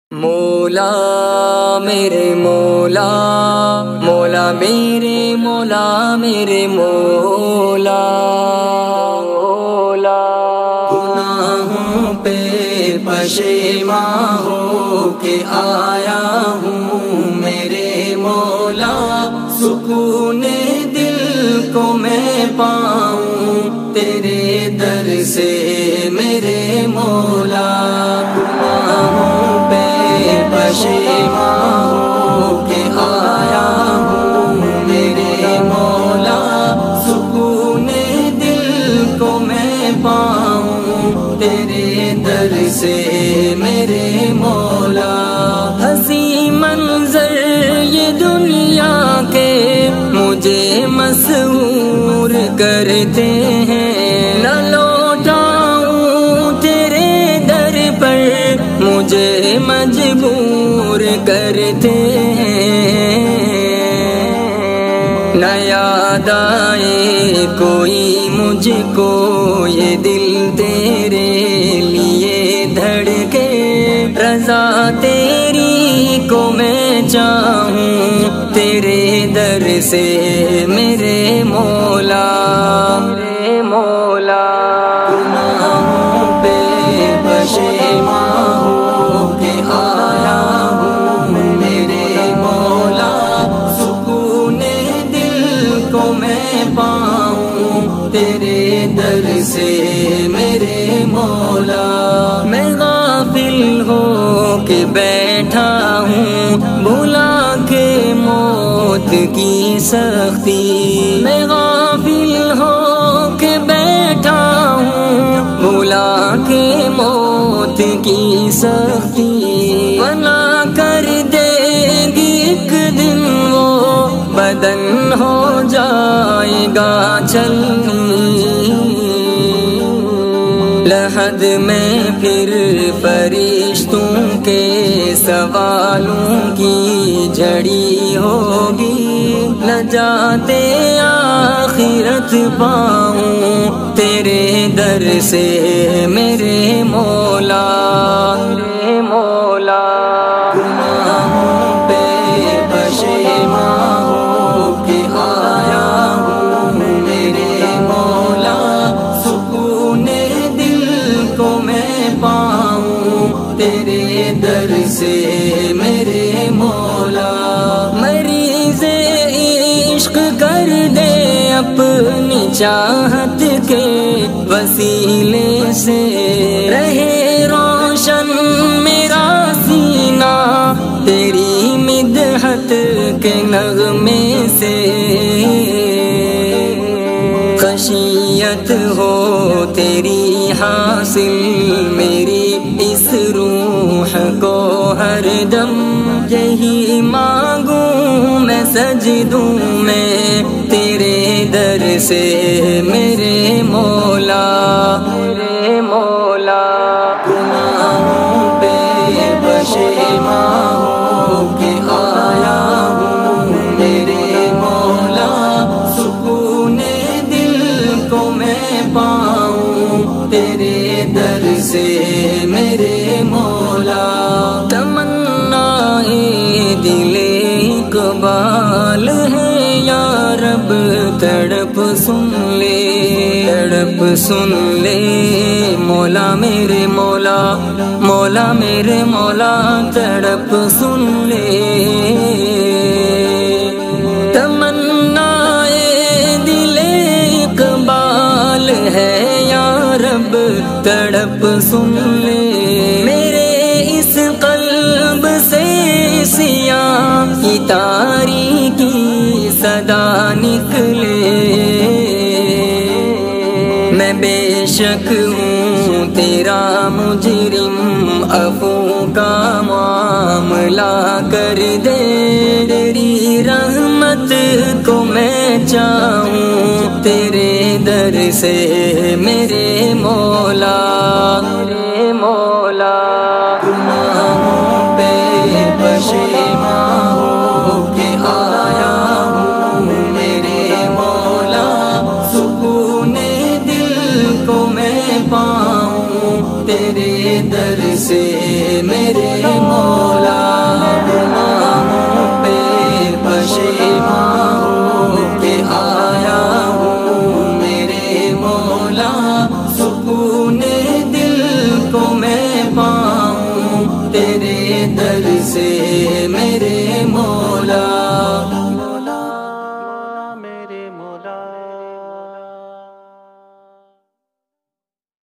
مولا میرے مولا، مولا میرے مولا، میرے مولا، گناہوں پہ پشیماں ہو کے آیا ہوں میرے مولا، سکون دل کو میں پاؤں تیرے در سے میرے مولا، گناہوں پہ پشیماں ہو کے آیا ہوں میرے مولا، سکون دل کو میں پاؤں تیرے در سے میرے مولا۔ ہنسی منظر یہ دنیا کے مجھے مسحور کرتے ہیں، نہ لوٹاؤں تیرے در پر مجھے مجبور کرتے ہیں، نہ یاد آئے کوئی مجھ کو یہ دل تیرے لیے دھڑکے، رضا تیری کو میں چاہوں تیرے در سے میرے مولا، میرے مولا، گناہوں پہ پشیماں ہو کے آیا ہوں میرے مولا، سکون دل کو میں پاؤں تیرے در سے میرے مولا۔ میں غافل ہو کے بیٹھا ہوں بھلا کے موت کی سختی، میں غافل ہو کے بیٹھا ہوں بھلا کے موت کی سختی، بنا کر دے گی ایک دن وہ بدن ہو جائے گا چلنی، لحد میں پھر فرشتوں کے سوالوں کی جھڑی ہوگی، نجات آخرت پاؤں تیرے در سے میرے مولا، میرے مولا، گناہوں پہ پشیماں ہو کے آیا ہوں میرے مولا، سکون دل کو میں پاؤں تیرے در سے میرے مولا۔ مریض عشق کر دے اپنی چاہت کے وسیلے سے، رہے روشن میرا سینہ تیری مدحت کے نغمے سے، خشیت ہو تیری حاصل میری اس روح کو ہر دم، یہی مانگوں میں سجدوں میں تیرے در سے میرے مولا، میرے مولا، گناہوں پہ پشیماں ہو کے آیا ہوں میرے مولا، سکون دل کو میں پاؤں تیرے در سے میرے مولا۔ تمنا دل اقبال ہے یا رب تڑپ سن لے، تڑپ سن لے مولا میرے مولا، مولا میرے مولا، تڑپ سن لے، تمنا دل اقبال ہے یا رب تڑپ سن لے، میرے اس قلب سے سیاہ کی تاریکی صدا نکلے، میں بے شک ہوں تیرا مجرم، عفو کا معاملہ کر دے، تیری رحمت کو میں چاہوں تیرے در سے میرے مولا، میرے مولا، گناہوں پہ پشیماں ہو کے آیا ہوں میرے مولا، سکون دل کو میں پاؤں تیرے در سے میرے مولا